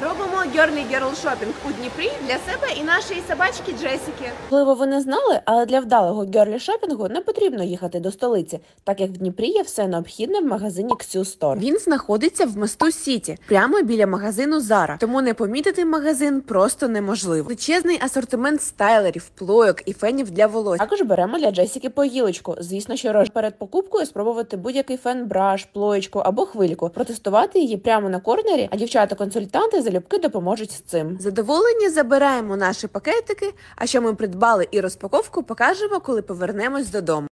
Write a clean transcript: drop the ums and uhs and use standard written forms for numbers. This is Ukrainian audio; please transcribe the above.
Робимо Girly Girl Shopping у Дніпрі для себе і нашої собачки Джесіки. Можливо, ви не знали, але для вдалого герлі-шопінгу не потрібно їхати до столиці, так як в Дніпрі є все необхідне в магазині Ksu Store. Він знаходиться в Мосту Сіті, прямо біля магазину Zara, тому не помітити магазин просто неможливо. Величезний асортимент стайлерів, плойок і фенів для волосся. Також беремо для Джесіки поїлочку. Звісно, що перед покупкою спробувати будь-який фен-браш, плоєчку або хвильку, протестувати її прямо на корнері, а дівчата-консультанти залюбки допоможуть з цим. Задоволені забираємо наші пакетики, а що ми придбали і розпаковку покажемо, коли повернемось додому.